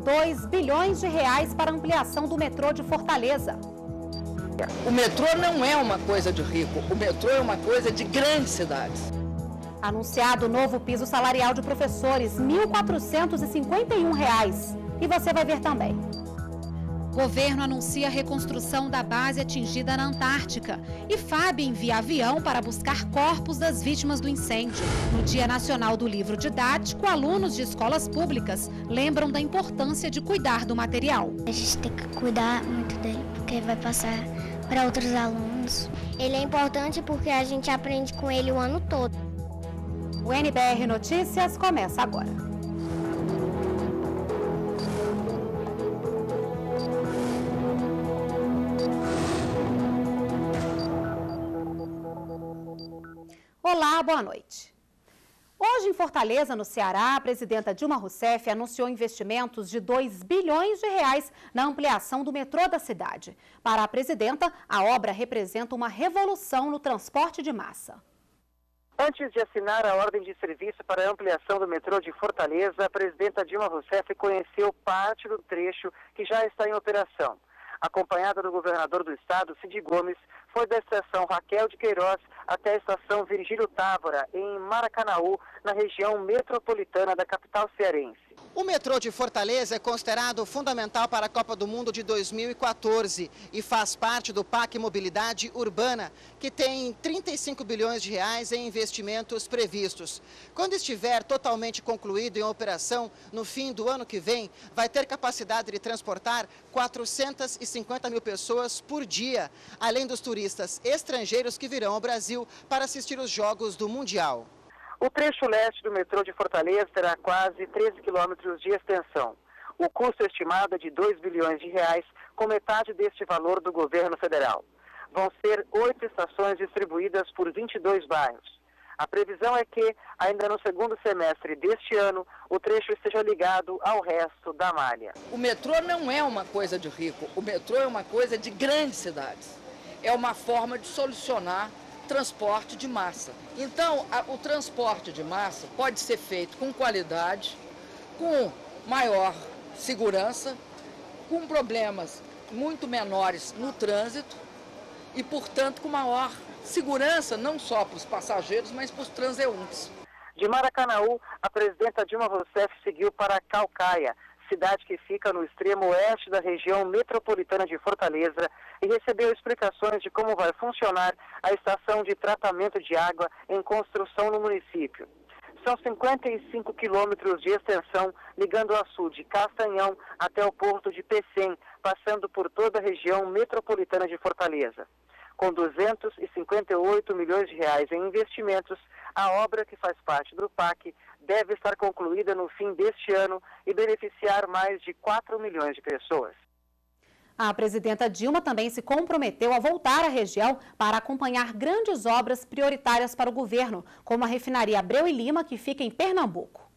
2 bilhões de reais para a ampliação do metrô de Fortaleza. O metrô não é uma coisa de rico, o metrô é uma coisa de grandes cidades. Anunciado o novo piso salarial de professores, R$ 1.451. E você vai ver também. Governo anuncia a reconstrução da base atingida na Antártica. E FAB envia avião para buscar corpos das vítimas do incêndio. No Dia Nacional do Livro Didático, alunos de escolas públicas lembram da importância de cuidar do material. A gente tem que cuidar muito dele, porque vai passar para outros alunos. Ele é importante porque a gente aprende com ele o ano todo. O NBR Notícias começa agora. Olá, boa noite. Hoje em Fortaleza, no Ceará, a presidenta Dilma Rousseff anunciou investimentos de 2 bilhões de reais na ampliação do metrô da cidade. Para a presidenta, a obra representa uma revolução no transporte de massa. Antes de assinar a ordem de serviço para a ampliação do metrô de Fortaleza, a presidenta Dilma Rousseff conheceu parte do trecho que já está em operação. Acompanhada do governador do estado, Cid Gomes, foi da estação Raquel de Queiroz até a estação Virgílio Távora, em Maracanaú, na região metropolitana da capital cearense. O metrô de Fortaleza é considerado fundamental para a Copa do Mundo de 2014 e faz parte do PAC Mobilidade Urbana, que tem 35 bilhões de reais em investimentos previstos. Quando estiver totalmente concluído em operação, no fim do ano que vem, vai ter capacidade de transportar 450 mil pessoas por dia, além dos turistas estrangeiros que virão ao Brasil para assistir os Jogos do Mundial. O trecho leste do metrô de Fortaleza terá quase 13 quilômetros de extensão. O custo estimado é de 2 bilhões de reais, com metade deste valor do governo federal. Vão ser 8 estações distribuídas por 22 bairros. A previsão é que, ainda no segundo semestre deste ano, o trecho esteja ligado ao resto da malha. O metrô não é uma coisa de rico, o metrô é uma coisa de grandes cidades. É uma forma de solucionar transporte de massa. Então, o transporte de massa pode ser feito com qualidade, com maior segurança, com problemas muito menores no trânsito e, portanto, com maior segurança não só para os passageiros, mas para os transeuntes. De Maracanaú, a presidenta Dilma Rousseff seguiu para Caucaia, cidade que fica no extremo oeste da região metropolitana de Fortaleza, e recebeu explicações de como vai funcionar a estação de tratamento de água em construção no município. São 55 quilômetros de extensão, ligando o açude de Castanhão até o porto de Pecém, passando por toda a região metropolitana de Fortaleza. Com 258 milhões de reais em investimentos, a obra, que faz parte do PAC, deve estar concluída no fim deste ano e beneficiar mais de 4 milhões de pessoas. A presidenta Dilma também se comprometeu a voltar à região para acompanhar grandes obras prioritárias para o governo, como a refinaria Abreu e Lima, que fica em Pernambuco.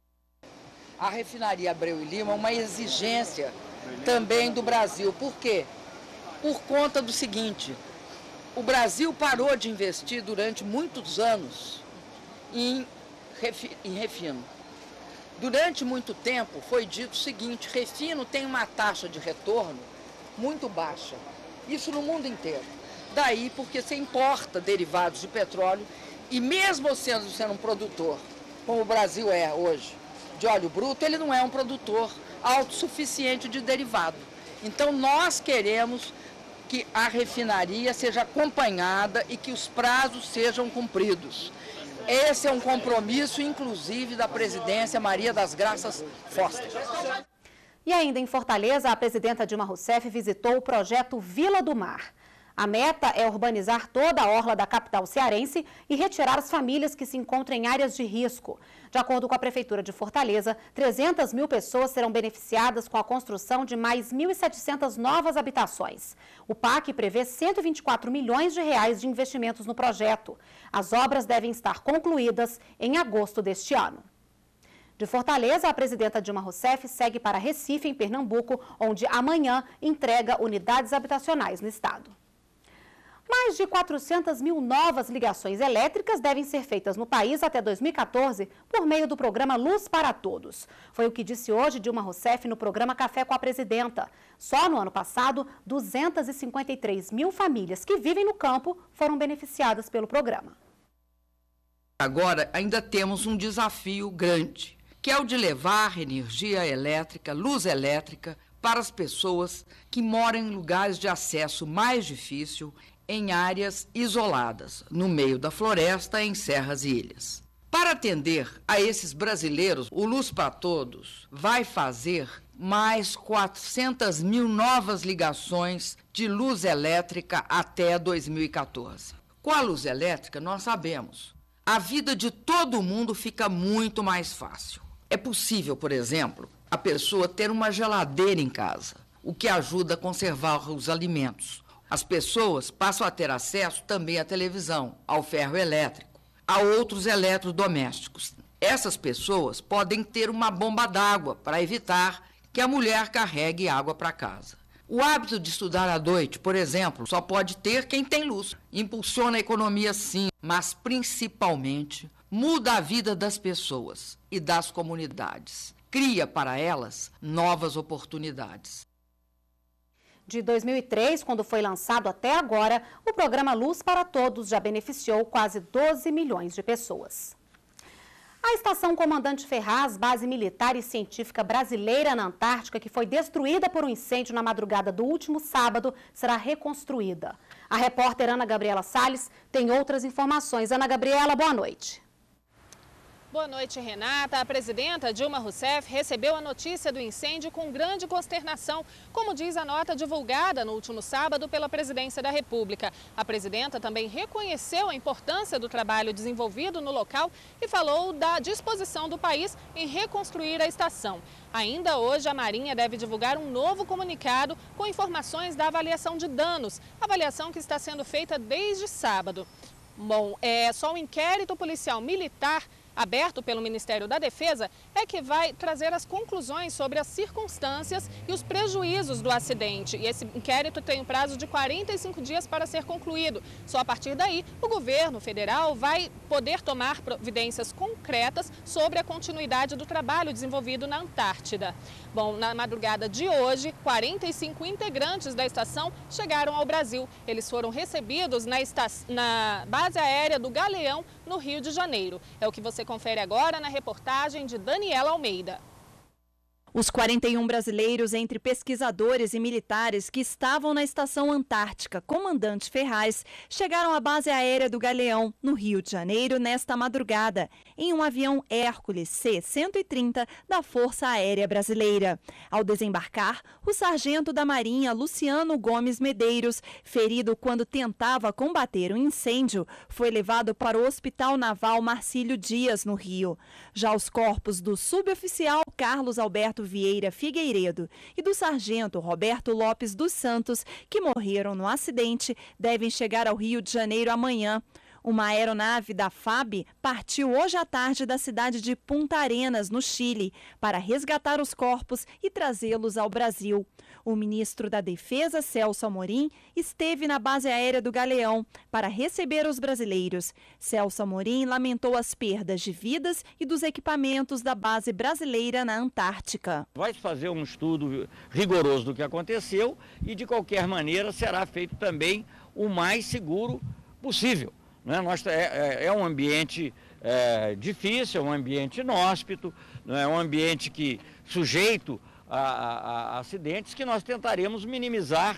A refinaria Abreu e Lima é uma exigência também do Brasil. Por quê? Por conta do seguinte: o Brasil parou de investir durante muitos anos em refino. Durante muito tempo foi dito o seguinte: refino tem uma taxa de retorno muito baixa. Isso no mundo inteiro. Daí porque você importa derivados de petróleo e mesmo sendo um produtor, como o Brasil é hoje, de óleo bruto, ele não é um produtor autossuficiente de derivado. Então nós queremos que a refinaria seja acompanhada e que os prazos sejam cumpridos. Esse é um compromisso, inclusive, da presidência Maria das Graças Foster. E ainda em Fortaleza, a presidenta Dilma Rousseff visitou o projeto Vila do Mar. A meta é urbanizar toda a orla da capital cearense e retirar as famílias que se encontram em áreas de risco. De acordo com a Prefeitura de Fortaleza, 300 mil pessoas serão beneficiadas com a construção de mais 1.700 novas habitações. O PAC prevê 124 milhões de reais de investimentos no projeto. As obras devem estar concluídas em agosto deste ano. De Fortaleza, a presidenta Dilma Rousseff segue para Recife, em Pernambuco, onde amanhã entrega unidades habitacionais no estado. Mais de 400 mil novas ligações elétricas devem ser feitas no país até 2014 por meio do programa Luz para Todos. Foi o que disse hoje Dilma Rousseff no programa Café com a Presidenta. Só no ano passado, 253 mil famílias que vivem no campo foram beneficiadas pelo programa. Agora ainda temos um desafio grande, que é o de levar energia elétrica, luz elétrica, para as pessoas que moram em lugares de acesso mais difícil, em áreas isoladas, no meio da floresta, em serras e ilhas. Para atender a esses brasileiros, o Luz para Todos vai fazer mais 400 mil novas ligações de luz elétrica até 2014. Com a luz elétrica, nós sabemos, a vida de todo mundo fica muito mais fácil. É possível, por exemplo, a pessoa ter uma geladeira em casa, o que ajuda a conservar os alimentos. As pessoas passam a ter acesso também à televisão, ao ferro elétrico, a outros eletrodomésticos. Essas pessoas podem ter uma bomba d'água para evitar que a mulher carregue água para casa. O hábito de estudar à noite, por exemplo, só pode ter quem tem luz. Impulsiona a economia, sim, mas principalmente muda a vida das pessoas e das comunidades. Cria para elas novas oportunidades. De 2003, quando foi lançado até agora, o programa Luz para Todos já beneficiou quase 12 milhões de pessoas. A Estação Comandante Ferraz, base militar e científica brasileira na Antártica, que foi destruída por um incêndio na madrugada do último sábado, será reconstruída. A repórter Ana Gabriela Salles tem outras informações. Ana Gabriela, boa noite. Boa noite, Renata. A presidenta Dilma Rousseff recebeu a notícia do incêndio com grande consternação, como diz a nota divulgada no último sábado pela Presidência da República. A presidenta também reconheceu a importância do trabalho desenvolvido no local e falou da disposição do país em reconstruir a estação. Ainda hoje, a Marinha deve divulgar um novo comunicado com informações da avaliação de danos, avaliação que está sendo feita desde sábado. Bom, só o inquérito policial militar aberto pelo Ministério da Defesa é que vai trazer as conclusões sobre as circunstâncias e os prejuízos do acidente. E esse inquérito tem um prazo de 45 dias para ser concluído. Só a partir daí, o governo federal vai poder tomar providências concretas sobre a continuidade do trabalho desenvolvido na Antártida. Bom, na madrugada de hoje, 45 integrantes da estação chegaram ao Brasil. Eles foram recebidos na base aérea do Galeão, no Rio de Janeiro. É o que você confere agora na reportagem de Daniela Almeida. Os 41 brasileiros, entre pesquisadores e militares que estavam na Estação Antártica Comandante Ferraz, chegaram à base aérea do Galeão, no Rio de Janeiro, nesta madrugada, em um avião Hércules C-130 da Força Aérea Brasileira. Ao desembarcar, o sargento da Marinha, Luciano Gomes Medeiros, ferido quando tentava combater um incêndio, foi levado para o Hospital Naval Marcílio Dias, no Rio. Já os corpos do suboficial Carlos Alberto Vieira Figueiredo e do sargento Roberto Lopes dos Santos, que morreram no acidente, devem chegar ao Rio de Janeiro amanhã. Uma aeronave da FAB partiu hoje à tarde da cidade de Punta Arenas, no Chile, para resgatar os corpos e trazê-los ao Brasil. O ministro da Defesa, Celso Amorim, esteve na base aérea do Galeão para receber os brasileiros. Celso Amorim lamentou as perdas de vidas e dos equipamentos da base brasileira na Antártica. Vai fazer um estudo rigoroso do que aconteceu e, de qualquer maneira, será feito também o mais seguro possível. É um ambiente difícil, é um ambiente inóspito, é um ambiente que sujeito a acidentes que nós tentaremos minimizar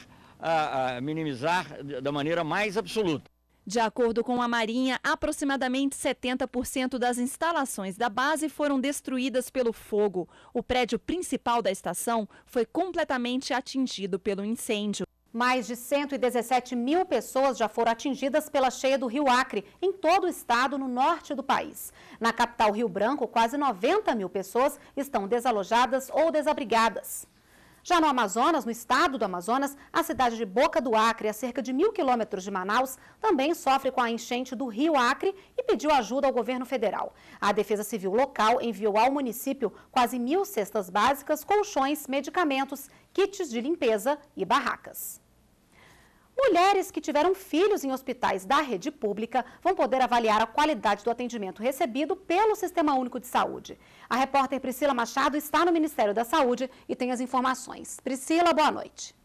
da maneira mais absoluta. De acordo com a Marinha, aproximadamente 70% das instalações da base foram destruídas pelo fogo. O prédio principal da estação foi completamente atingido pelo incêndio. Mais de 117 mil pessoas já foram atingidas pela cheia do Rio Acre, em todo o estado, no norte do país. Na capital Rio Branco, quase 90 mil pessoas estão desalojadas ou desabrigadas. Já no Amazonas, no estado do Amazonas, a cidade de Boca do Acre, a cerca de 1.000 quilômetros de Manaus, também sofre com a enchente do Rio Acre e pediu ajuda ao governo federal. A Defesa Civil local enviou ao município quase 1.000 cestas básicas, colchões, medicamentos, kits de limpeza e barracas. Mulheres que tiveram filhos em hospitais da rede pública vão poder avaliar a qualidade do atendimento recebido pelo Sistema Único de Saúde. A repórter Priscila Machado está no Ministério da Saúde e tem as informações. Priscila, boa noite.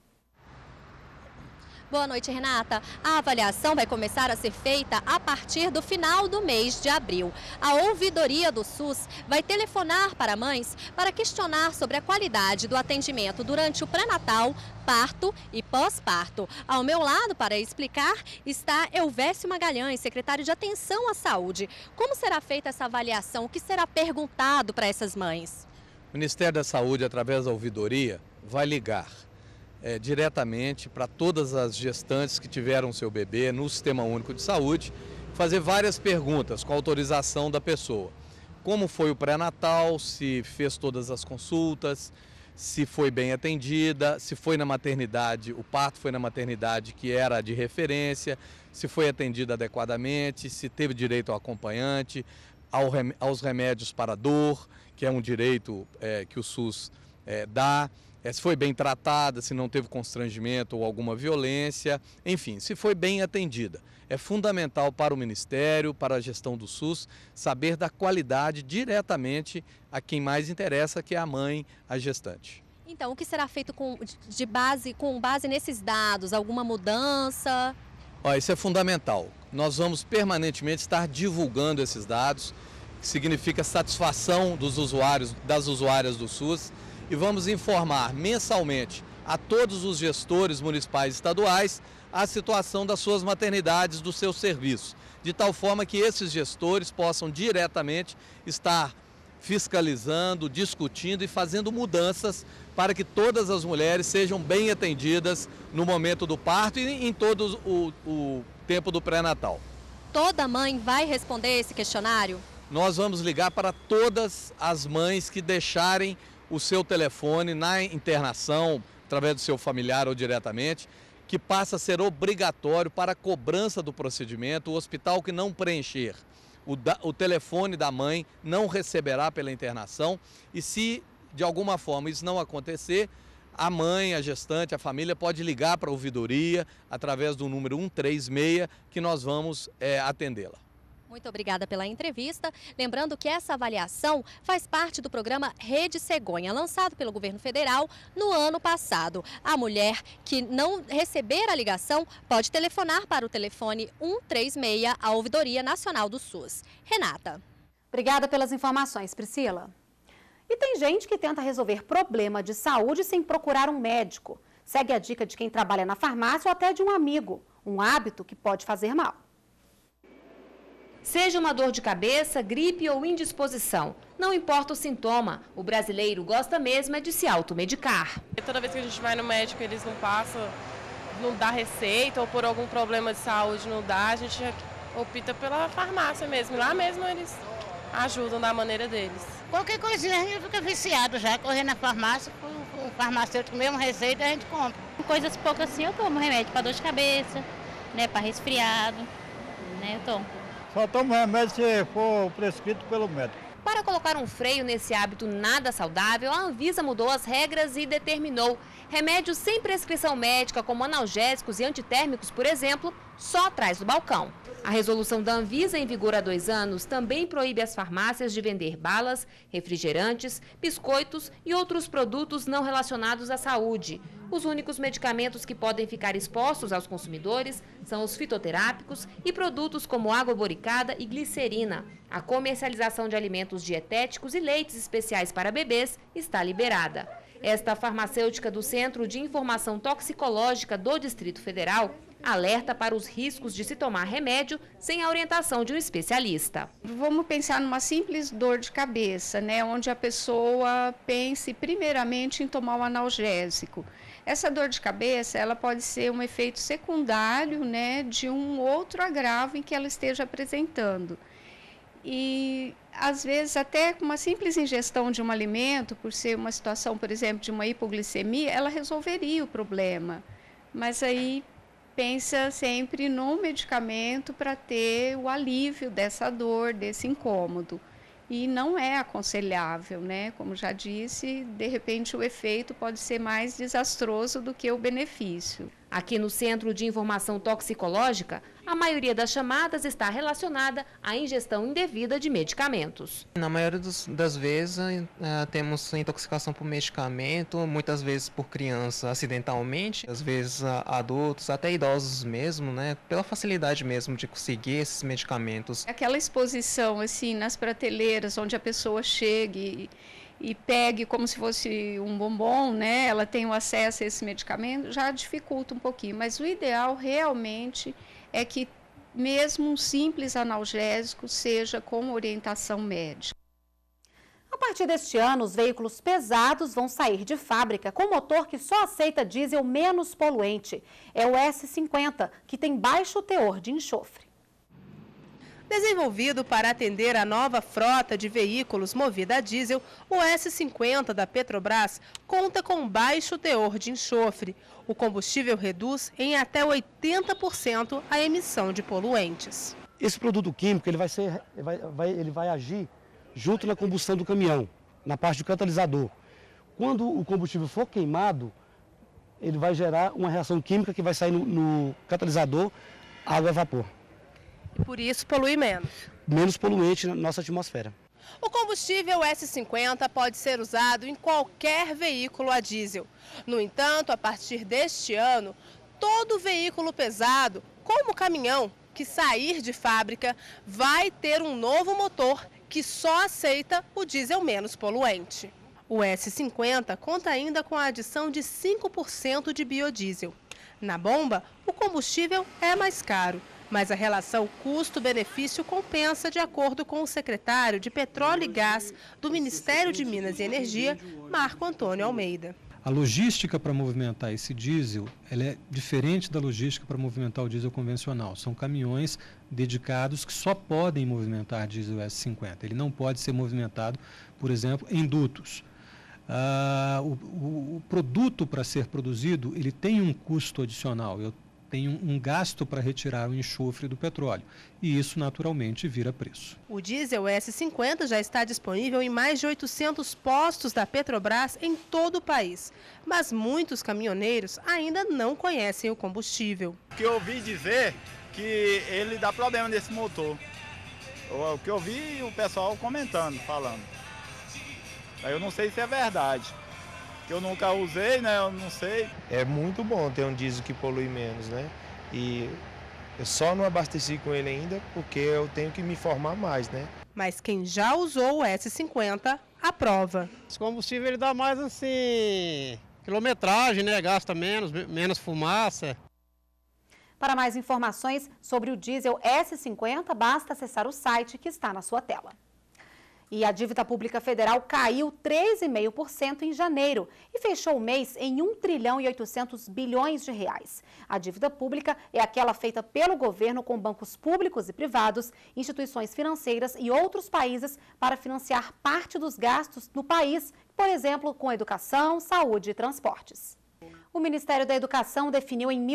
Boa noite, Renata. A avaliação vai começar a ser feita a partir do final do mês de abril. A ouvidoria do SUS vai telefonar para mães para questionar sobre a qualidade do atendimento durante o pré-natal, parto e pós-parto. Ao meu lado, para explicar, está Elvésio Magalhães, secretário de Atenção à Saúde. Como será feita essa avaliação? O que será perguntado para essas mães? O Ministério da Saúde, através da ouvidoria, vai ligar diretamente para todas as gestantes que tiveram seu bebê no Sistema Único de Saúde, fazer várias perguntas com autorização da pessoa. Como foi o pré-natal, se fez todas as consultas, se foi bem atendida, se foi na maternidade, o parto foi na maternidade que era de referência, se foi atendida adequadamente, se teve direito ao acompanhante, aos remédios para dor, que é um direito que o SUS dá. Se foi bem tratada, se não teve constrangimento ou alguma violência, enfim, se foi bem atendida. É fundamental para o Ministério, para a gestão do SUS, saber da qualidade diretamente a quem mais interessa, que é a mãe, a gestante. Então, o que será feito com base nesses dados? Alguma mudança? Isso é fundamental. Nós vamos permanentemente estar divulgando esses dados, que significa satisfação dos usuários, das usuárias do SUS, e vamos informar mensalmente a todos os gestores municipais e estaduais a situação das suas maternidades, dos seus serviços, de tal forma que esses gestores possam diretamente estar fiscalizando, discutindo e fazendo mudanças para que todas as mulheres sejam bem atendidas no momento do parto e em todo o tempo do pré-natal. Toda mãe vai responder esse questionário? Nós vamos ligar para todas as mães que deixarem o seu telefone na internação, através do seu familiar ou diretamente, que passa a ser obrigatório para a cobrança do procedimento. O hospital que não preencher o telefone da mãe não receberá pela internação, e se de alguma forma isso não acontecer, a mãe, a gestante, a família pode ligar para a ouvidoria através do número 136, que nós vamos atendê-la. Muito obrigada pela entrevista. Lembrando que essa avaliação faz parte do programa Rede Cegonha, lançado pelo governo federal no ano passado. A mulher que não receber a ligação pode telefonar para o telefone 136, a Ouvidoria Nacional do SUS. Renata. Obrigada pelas informações, Priscila. E tem gente que tenta resolver problema de saúde sem procurar um médico. Segue a dica de quem trabalha na farmácia ou até de um amigo. Um hábito que pode fazer mal. Seja uma dor de cabeça, gripe ou indisposição, não importa o sintoma, o brasileiro gosta mesmo é de se automedicar. Toda vez que a gente vai no médico, eles não passam, não dá receita ou por algum problema de saúde não dá, a gente opta pela farmácia mesmo. Lá mesmo eles ajudam da maneira deles. Qualquer coisinha a gente fica viciado já, correr na farmácia, o farmacêutico mesmo receita a gente compra. Coisas poucas assim eu tomo remédio para dor de cabeça, né, para resfriado, né, eu tomo. Só tomo remédio se for prescrito pelo médico. Para colocar um freio nesse hábito nada saudável, a Anvisa mudou as regras e determinou remédios sem prescrição médica, como analgésicos e antitérmicos, por exemplo, só atrás do balcão. A resolução da Anvisa, em vigor há 2 anos, também proíbe as farmácias de vender balas, refrigerantes, biscoitos e outros produtos não relacionados à saúde. Os únicos medicamentos que podem ficar expostos aos consumidores são os fitoterápicos e produtos como água boricada e glicerina. A comercialização de alimentos dietéticos e leites especiais para bebês está liberada. Esta farmacêutica do Centro de Informação Toxicológica do Distrito Federal alerta para os riscos de se tomar remédio sem a orientação de um especialista. Vamos pensar numa simples dor de cabeça, né, onde a pessoa pense primeiramente em tomar um analgésico. Essa dor de cabeça, ela pode ser um efeito secundário, né, de um outro agravo em que ela esteja apresentando. E, às vezes, até com uma simples ingestão de um alimento, por ser uma situação, por exemplo, de uma hipoglicemia, ela resolveria o problema. Mas aí pensa sempre no medicamento para ter o alívio dessa dor, desse incômodo. E não é aconselhável, né? Como já disse, de repente o efeito pode ser mais desastroso do que o benefício. Aqui no Centro de Informação Toxicológica, a maioria das chamadas está relacionada à ingestão indevida de medicamentos. Na maioria das vezes temos intoxicação por medicamento, muitas vezes por criança acidentalmente, às vezes adultos, até idosos mesmo, né? Pela facilidade mesmo de conseguir esses medicamentos. Aquela exposição assim nas prateleiras onde a pessoa chegue e pegue como se fosse um bombom, né? Ela tem o acesso a esse medicamento, já dificulta um pouquinho, mas o ideal realmente é que mesmo um simples analgésico seja com orientação médica. A partir deste ano, os veículos pesados vão sair de fábrica com motor que só aceita diesel menos poluente. É o S50, que tem baixo teor de enxofre. Desenvolvido para atender a nova frota de veículos movida a diesel, o S50 da Petrobras conta com baixo teor de enxofre. O combustível reduz em até 80% a emissão de poluentes. Esse produto químico ele vai agir junto na combustão do caminhão, na parte do catalisador. Quando o combustível for queimado, ele vai gerar uma reação química que vai sair no catalisador, água a vapor. E por isso polui menos. Menos poluente na nossa atmosfera. O combustível S50 pode ser usado em qualquer veículo a diesel. No entanto, a partir deste ano, todo veículo pesado, como o caminhão, que sair de fábrica, vai ter um novo motor que só aceita o diesel menos poluente. O S50 conta ainda com a adição de 5% de biodiesel. Na bomba, o combustível é mais caro, mas a relação custo-benefício compensa, de acordo com o secretário de Petróleo e Gás do Ministério de Minas e Energia, Marco Antônio Almeida. A logística para movimentar esse diesel, ela é diferente da logística para movimentar o diesel convencional. São caminhões dedicados que só podem movimentar diesel S50. Ele não pode ser movimentado, por exemplo, em dutos. O produto para ser produzido, ele tem um custo adicional. Tem um gasto para retirar o enxofre do petróleo e isso naturalmente vira preço. O diesel S50 já está disponível em mais de 800 postos da Petrobras em todo o país, mas muitos caminhoneiros ainda não conhecem o combustível. O que eu ouvi dizer que ele dá problema nesse motor, o que eu vi o pessoal comentando, falando. Aí eu não sei se é verdade. Eu nunca usei, né? Eu não sei. É muito bom ter um diesel que polui menos, né? E eu só não abasteci com ele ainda porque eu tenho que me informar mais, né? Mas quem já usou o S50 aprova. Esse combustível ele dá mais assim, quilometragem, né? Gasta menos fumaça. Para mais informações sobre o diesel S50, basta acessar o site que está na sua tela. E a dívida pública federal caiu 3,5% em janeiro e fechou o mês em 1 trilhão e 800 bilhões de reais. A dívida pública é aquela feita pelo governo com bancos públicos e privados, instituições financeiras e outros países para financiar parte dos gastos no país, por exemplo, com educação, saúde e transportes. O Ministério da Educação definiu em R$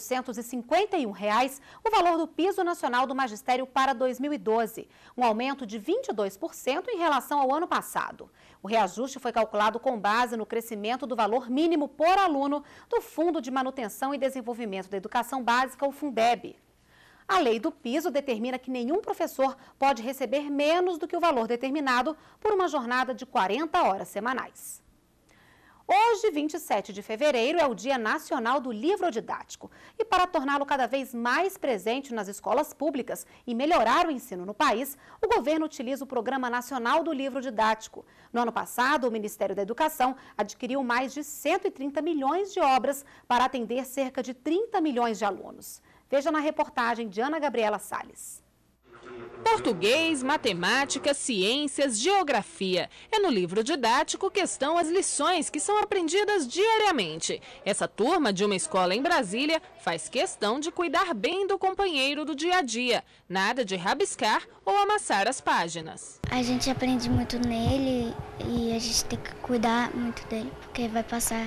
1.451 o valor do piso nacional do magistério para 2012, um aumento de 22% em relação ao ano passado. O reajuste foi calculado com base no crescimento do valor mínimo por aluno do Fundo de Manutenção e Desenvolvimento da Educação Básica, o Fundeb. A lei do piso determina que nenhum professor pode receber menos do que o valor determinado por uma jornada de 40 horas semanais. Hoje, 27 de fevereiro, é o Dia Nacional do Livro Didático. E para torná-lo cada vez mais presente nas escolas públicas e melhorar o ensino no país, o governo utiliza o Programa Nacional do Livro Didático. No ano passado, o Ministério da Educação adquiriu mais de 130 milhões de obras para atender cerca de 30 milhões de alunos. Veja na reportagem de Ana Gabriela Salles. Português, matemática, ciências, geografia. É no livro didático que estão as lições que são aprendidas diariamente. Essa turma de uma escola em Brasília faz questão de cuidar bem do companheiro do dia a dia. Nada de rabiscar ou amassar as páginas. A gente aprende muito nele e a gente tem que cuidar muito dele, porque vai passar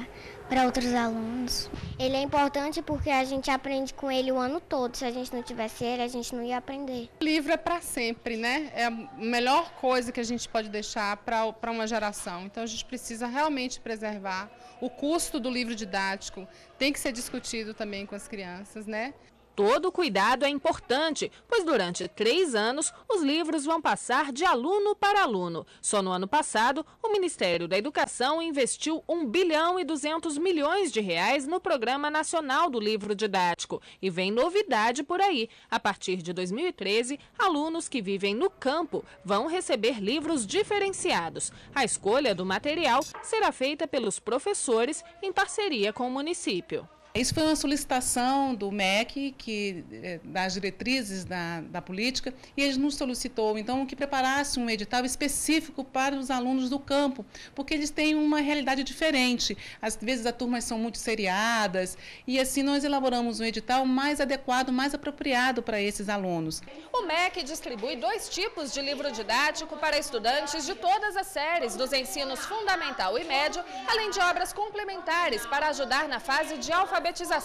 para outros alunos. Ele é importante porque a gente aprende com ele o ano todo. Se a gente não tivesse ele, a gente não ia aprender. O livro é para sempre, né? É a melhor coisa que a gente pode deixar para uma geração. Então a gente precisa realmente preservar. O custo do livro didático tem que ser discutido também com as crianças, né? Todo cuidado é importante, pois durante 3 anos os livros vão passar de aluno para aluno. Só no ano passado, o Ministério da Educação investiu R$ 1,2 bilhão no Programa Nacional do Livro Didático. E vem novidade por aí. A partir de 2013, alunos que vivem no campo vão receber livros diferenciados. A escolha do material será feita pelos professores em parceria com o município. Isso foi uma solicitação do MEC, das diretrizes da política, e eles nos solicitou, então, que preparasse um edital específico para os alunos do campo, porque eles têm uma realidade diferente. Às vezes as turmas são muito seriadas, e assim nós elaboramos um edital mais adequado, mais apropriado para esses alunos. O MEC distribui 2 tipos de livro didático para estudantes de todas as séries dos ensinos fundamental e médio, além de obras complementares para ajudar na fase de alfabetização.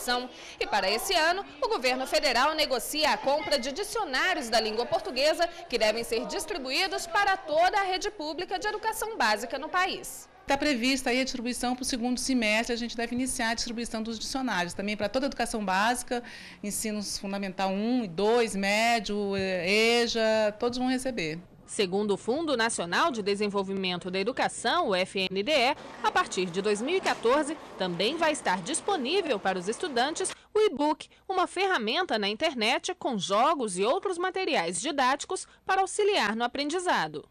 E para esse ano, o governo federal negocia a compra de dicionários da língua portuguesa que devem ser distribuídos para toda a rede pública de educação básica no país. Está prevista aí a distribuição para o 2º semestre, a gente deve iniciar a distribuição dos dicionários, também para toda a educação básica, ensinos fundamental 1 e 2, médio, EJA, todos vão receber. Segundo o Fundo Nacional de Desenvolvimento da Educação, o FNDE, a partir de 2014, também vai estar disponível para os estudantes o e-book, uma ferramenta na internet com jogos e outros materiais didáticos para auxiliar no aprendizado.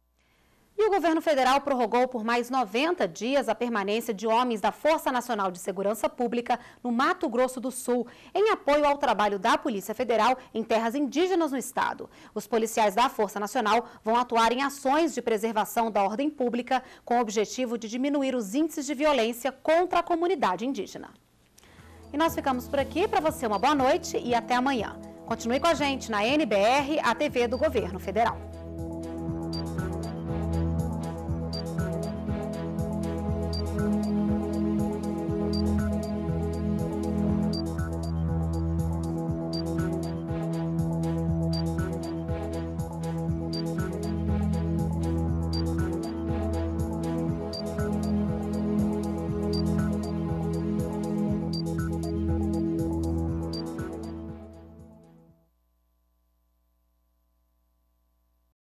E o governo federal prorrogou por mais 90 dias a permanência de homens da Força Nacional de Segurança Pública no Mato Grosso do Sul, em apoio ao trabalho da Polícia Federal em terras indígenas no estado. Os policiais da Força Nacional vão atuar em ações de preservação da ordem pública com o objetivo de diminuir os índices de violência contra a comunidade indígena. E nós ficamos por aqui. Para você, uma boa noite e até amanhã. Continue com a gente na NBR, a TV do Governo Federal.